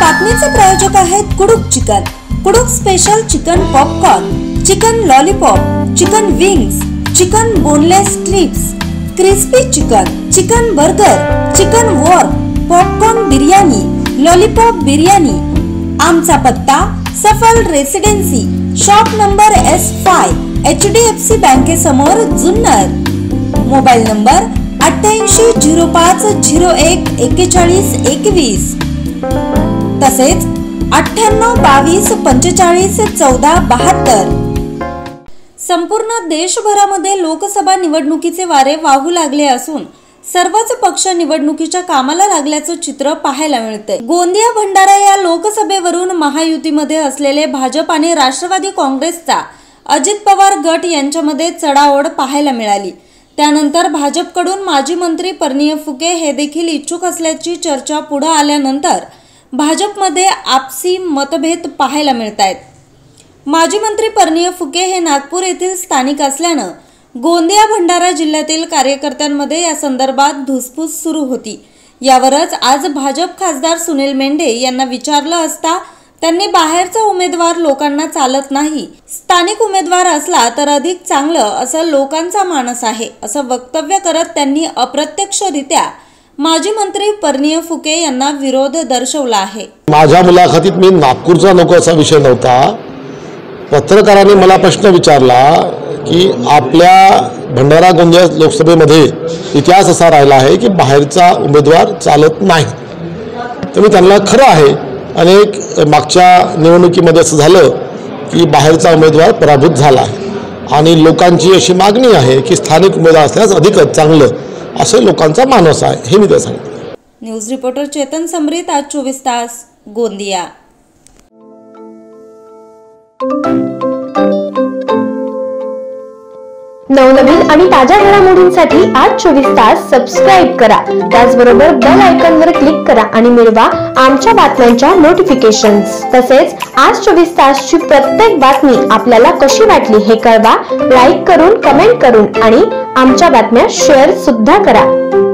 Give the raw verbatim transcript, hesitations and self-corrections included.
बातमीचे प्रायोजक आहेत Kuduk chicken, Kuduk special chicken popcorn, chicken lollipop, chicken wings, chicken boneless strips, crispy chicken, chicken burger, chicken wok, popcorn biryani, lollipop biryani. आमचा पत्ता Safal residency, shop number S five, H D F C बँके समोर, Junnar. Mobile number अठ्ठ्याऐंशी zero पाच zero एक एक्केचाळीस एकवीस, तसेच अठ्ठ्याण्णव बावीस पंचेचाळीस चौदा बहात्तर। संपूर्ण देशभरामध्ये लोकसभा निवडणुकीचे वारे वाहू लागले असून सर्वच पक्ष निवडणुकीच्या कामाला लागल्याचं चित्र पाहायला मिळतंय। गोंदिया भंडारा या लोकसभेवरून महायुतीमध्ये असलेले भाजप आणि राष्ट्रवादी काँग्रेसचा अजित पवार गट यांच्यामध्ये चढाओढ पाहायला मिळाली। त्यानंतर भाजपकडून माजी मंत्री परनीय फुके हे देखील इच्छुक असल्याची चर्चा पुढे आल्यानंतर भाजपमध्ये आपसी मतभेद पाहायला मिळतायत। माजी मंत्री परनीय फुके हे नागपूर येथील स्थानिक असल्यानं गोंदिया भंडारा जिल्ह्यातील कार्यकर्त्यांमध्ये या संदर्भात धुसफूस सुरू होती। यावरच आज भाजप खासदार सुनील मेंढे यांना विचारलं असता त्यांनी बाहेरचा उमेदवार लोकांना चालत नाही, स्थानिक उमेदवार असला तर अधिक चांगलं असं लोकांचा मानस आहे, असं वक्तव्य करत त्यांनी अप्रत्यक्षरित्या माजी मंत्री परनीय फुके यांना विरोध दर्शवला आहे। माझ्या मुलाखतीत मी नागपूरचा नको असा विषय नव्हता। पत्रकारांनी मला प्रश्न विचारला की आपल्या भंडारा गोंदिया लोकसभेमध्ये इतिहास असा राहिला आहे की बाहेरचा उमेदवार चालत नाही। तर मी त्यांना खरं आहे, अनेक मागच्या निवडणुकीमध्ये असं झालं की बाहेरचा उमेदवार पराभूत झाला आहे आणि लोकांची अशी मागणी आहे की स्थानिक उमेदवार असल्यास अधिकच चांगलं, असं लोकांचा मानस आहे, हे मी त्या सांगितलं। न्यूज रिपोर्टर चेतन समरीत, आज चोवीस तास, गोंदिया। नवनवीन आणि ताज्या घडामोडींसाठी आज चोवीस तास सबस्क्राईब करा। त्याचबरोबर बेल आयकॉनवर क्लिक करा आणि मिळवा आमच्या बातम्यांच्या नोटिफिकेशन्स। तसेच आज चोवीस तासची प्रत्येक बातमी आपल्याला कशी वाटली हे कळवा, लाईक करून, कमेंट करून आणि आमच्या बातम्या शेअर सुद्धा करा।